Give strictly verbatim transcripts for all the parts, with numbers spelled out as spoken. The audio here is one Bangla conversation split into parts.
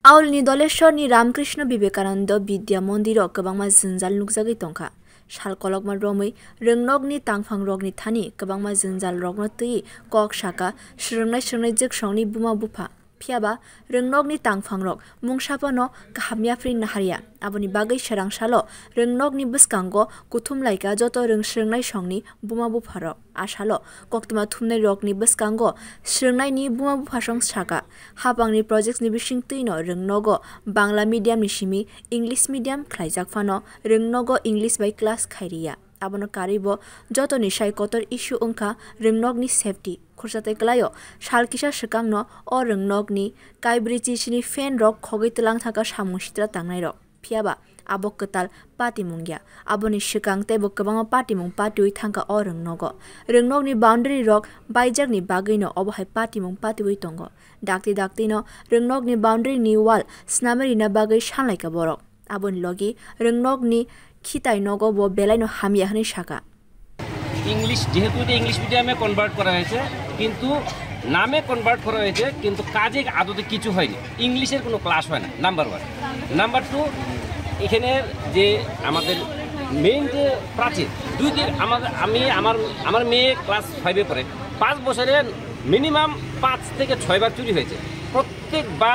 आवलनि दलेश्वरनि रामकृष्ण विवेकानंद विद्या मन्दिराव गोबांमा जोंजाल नुकजागै तंखा साल कलकमा रमै रोंनगनि तांफां रगनि थानि गोबांमा जोंजाल रगनो तै कक साका स्रोंनाय स्रोंनाय जोगसावनि बुमा बुफा फियाबा रोंनगनि तांफां रग मुंसाफानो गाहामयाफ्रि नाहारिया आबनि बागै सोरांसालो रोंनगनि बसकांगो कुथुमलाइका जत रोंस्रोंनाय संनि बुमा बुफारक आसालो कक्तमा थुमनाय रगनि बसकांगो स्रोंनायनि बुमा बुफासं साका हाबांनि प्रजेक्टनि बिसिं तैनो रोंनगो बांला मिडियामनि सिमि इंलिश मिडियाम ख्लाइजाकफानो रोंनगो इंलिश बाय क्लास खायरिया आबनो कारिबो जत निसाय कतर इस्यु अंका रोंनगनि सेफ्टी खुरसाते कलायो सालकिसा सिकांनो अ रोंनगनि काइब्रिचिसिनि फेन रक खगै तलां थाका सामुसित्रा तांनाय रक फियाबा आबो कताल पाति मुंगिया आबोनि सिकां तेबो गोबां पाति मुं पातिउइ थांका अ रोंनगो रोंनगनि बाउन्डारि रक बाइजाकनि बागैनो अबहाय पाति मुं पातिउइ तंगो दाक्ति दाक्तिनो रोंनगनि बाउन्डारिनि वाल स्नामेरिना बागै सानलायका बरक आबोनि लगी रोंनगनि खिताय नगो बो बेलाइनो हामिया हनै शाखा इंग्लिश जेहेतु इंग्लिश मिडियामे कनभार्ट करा হয়েছে কিন্তু নামে কনভার্ট করা হয়েছে কিন্তু কাজে আদতে কিছু হয়নি ইংলিশের কোনো ক্লাস হয় না নাম্বার ওয়ান নাম্বার টু এখানে যে আমাদের মেইন যে প্রাচীর দুই দিন আমাদের আমি আমার আমার মেয়ে ক্লাস ফাইভে পড়ে পাঁচ বছরে মিনিমাম পাঁচ থেকে ছয়বার চুরি হয়েছে প্রত্যেকবার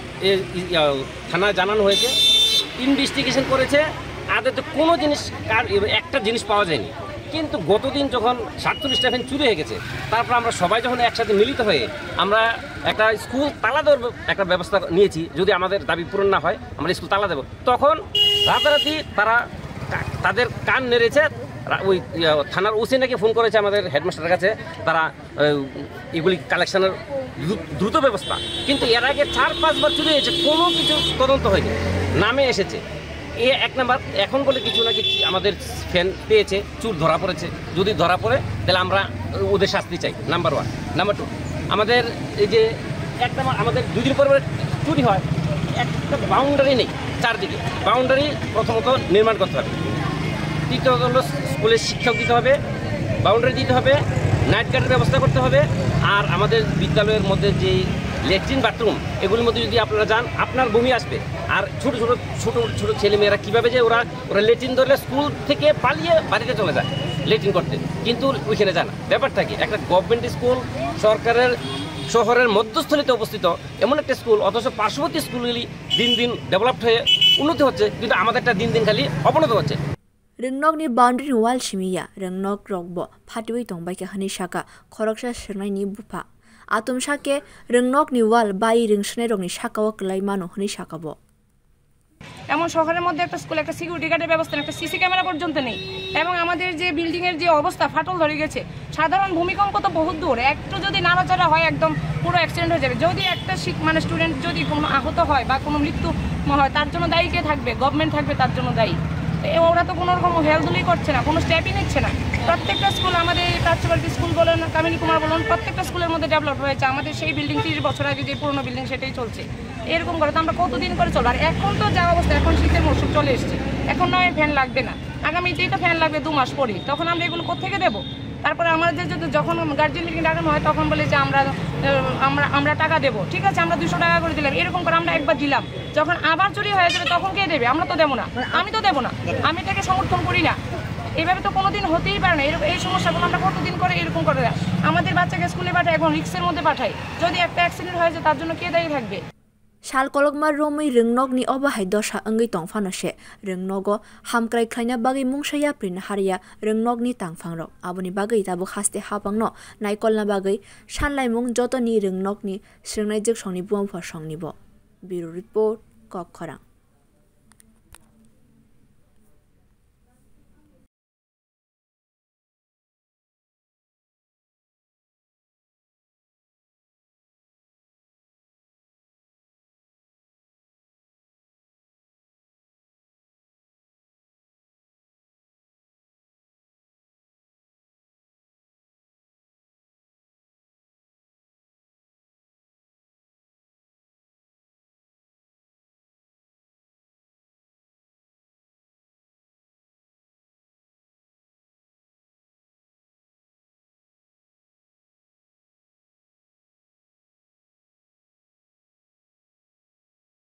থানায় জানানো হয়েছে ইনভেস্টিগেশন করেছে আদতে কোনো জিনিস একটা জিনিস পাওয়া যায়নি কিন্তু গতদিন যখন সাতচল্লিশটা ভ্যান চুরি হয়ে গেছে তারপর আমরা সবাই যখন একসাথে মিলিত হয়ে আমরা একটা স্কুল তালা দেওয়ার একটা ব্যবস্থা নিয়েছি যদি আমাদের দাবি পূরণ না হয় আমরা স্কুল তালা দেব তখন রাতারাতি তারা তাদের কান নেড়েছে ওই থানার ওসি নাকি ফোন করেছে আমাদের হেডমাস্টারের কাছে তারা এগুলি কালেকশনের দ্রুত ব্যবস্থা কিন্তু এর আগে চার পাঁচবার চুরি হয়েছে কোনো কিছু তদন্ত হয়নি নামে এসেছে এ এক নাম্বার এখন বলে কিছু নাকি আমাদের ফ্যান পেয়েছে চুর ধরা পড়েছে যদি ধরা পড়ে তাহলে আমরা ওদের শাস্তি চাই নাম্বার ওয়ান নাম্বার টু আমাদের এই যে এক নাম্বার আমাদের দুই দিন পর চুরি হয় একটা বাউন্ডারি নেই চারদিকে বাউন্ডারি প্রথমত নির্মাণ করতে হবে তৃতীয়ত হলো স্কুলের শিক্ষক দিতে হবে বাউন্ডারি দিতে হবে নাইট গার্ডের ব্যবস্থা করতে হবে আর আমাদের বিদ্যালয়ের মধ্যে যে ল্যাট্রিন বাথরুম এগুলির মধ্যে যদি আপনারা যান আপনার বমি আসবে আর ছোটো ছোটো ছোটো ছোটো ছেলেমেয়েরা কীভাবে যে ওরা ওরা ল্যাট্রিন ধরলে স্কুল থেকে পালিয়ে বাড়িতে চলে যায় ল্যাট্রিন করতে কিন্তু ওইখানে যায় না ব্যাপারটা কি একটা গভর্নমেন্ট স্কুল সরকারের শহরের মধ্যস্থলিতে অবস্থিত এমন একটা স্কুল অথচ পার্শ্ববর্তী স্কুলগুলি দিন দিন ডেভেলপড হয়ে উন্নতি হচ্ছে কিন্তু আমাদেরটা দিন দিন খালি অবনত হচ্ছে रोंनगनि बाउन्डारि वाल सिमिया रोंनग रगबो फाटिउइ तंबायका हनै शाखा खरकसा स्रोंनायनि बुफा आतम शाके रोंनगनि वाल बाई रोंसनाय रगनि शाखाव कलाई मानो हनै शाखाबो এমন শহরের মধ্যে একটা স্কুল একটা সিকিউরিটি গার্ডের ব্যবস্থা একটা সিসি ক্যামেরা পর্যন্ত নেই এবং আমাদের যে বিল্ডিং এর যে অবস্থা ফাটল ধরে গেছে সাধারণ ভূমিকম্প তো বহুত দূর একটু যদি নাড়াচাড়া হয় একদম পুরো অ্যাক্সিডেন্ট হয়ে যাবে যদি একটা মানে স্টুডেন্ট যদি কোনো আহত হয় বা কোনো মৃত্যু হয় তার জন্য দায়ী কে থাকবে গভর্নমেন্ট থাকবে তার জন্য দায়ী ওরা তো কোনো রকম হেলদুলি করছে না কোনো স্টেপই নিচ্ছে না প্রত্যেকটা স্কুল আমাদের প্রাচ্যবাড়ি স্কুল বলেন কামিনী কুমার বলুন প্রত্যেকটা স্কুলের মধ্যে ডেভেলপ হয়েছে আমাদের সেই বিল্ডিং তিরিশ বছর আগে যে পুরনো বিল্ডিং সেটাই চলছে এরকম করে তো আমরা কতদিন করে চলবো আর এখন তো যা অবস্থা এখন শীতের মৌসুম চলে এসছে এখন নয় ফ্যান লাগবে না আগামীতেই তো ফ্যান লাগবে দু মাস পরে তখন আমরা এগুলো কোথেকে দেবো তারপরে আমাদের যদি যখন গার্জিয়ান মিটিং ডাকানো হয় তখন বলে যে আমরা আমরা আমরা টাকা দেবো ঠিক আছে আমরা দুশো টাকা করে দিলাম এরকম করে আমরা একবার দিলাম যখন আবার চুরি হয়ে যাবে তখন কে দেবে আমরা তো দেবো না আমি তো দেবো না আমি এটাকে সমর্থন করি না এইভাবে তো কোনোদিন হতেই পারে না এরকম এই সমস্যাগুলো আমরা কতদিন করে এরকম করে আমাদের বাচ্চাকে স্কুলে পাঠাই এখন রিক্সের মধ্যে পাঠাই যদি একটা অ্যাক্সিডেন্ট হয়ে যায় তার জন্য কে দায়ী থাকবে साल कलकमा रोमै रोंनगनि अबहाय दशा अंगै तंफानोसे रोंनगो हामक्राय खायना बागै मुंसाया प्रिन हारिया रोंनगनि तांफां रक आबनि बागै ताबो खास्ते हाबांनो नायकलना बागै सानलायमुं जतनि रोंनगनि स्रोंनाय जोगसंनि बुंफा संनिबो ब्युरो रिपोर्ट कखरा।